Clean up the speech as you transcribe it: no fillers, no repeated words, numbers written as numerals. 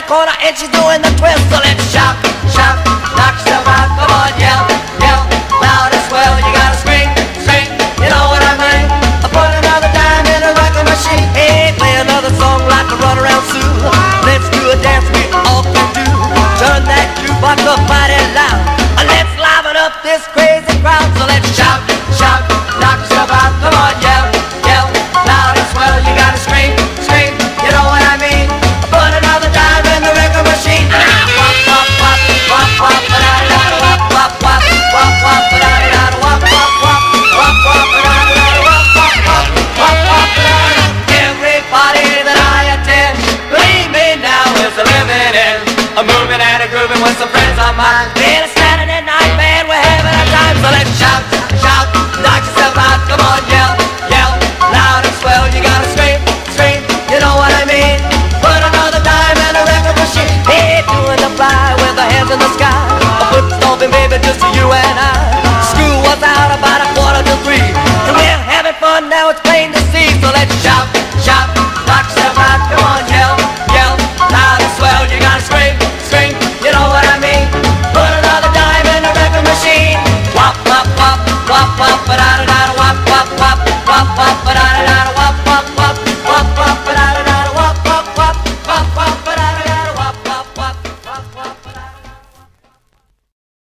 corner and she's doing the twist. So let's shout, shout, knock yourself out. Come on, yell, yell, loud and swell. You gotta scream, scream, you know what I mean. I put another dime in a record machine. Hey, play another song like a run around Sue. Let's do a dance we all can do. Turn that jukebox up mighty loud. Let's liven up this crazy crowd. So let's shout, shout, knock yourself out. Come on, yell, yell, loud and swell. You gotta scream, scream, you know what I mean. Put another dime in the record machine. Wop, wop, wop, wop, wop, ba-da-da-da, wop, wop, wop, wop, wop, ba-da-da-da, wop, wop, wop, wop, wop, ba-da-da-da, wop, wop, wop, wop, wop, ba-da-da-da. Everybody that I attend, believe me now, is a living in a moving and a grooving with some friends of mine. Being a Saturday night band, we're having a time. So let's shout, shout, knock yourself out. Come on, yell, yell, loud and swell. You gotta scream, scream, you know what I mean. Put another dime in a record machine. Hey, doing the fly with the hands in the sky. A foot stomping, baby, just you and I. School was out about 2:45, and we're having fun now. It's plain to see. So let's shout.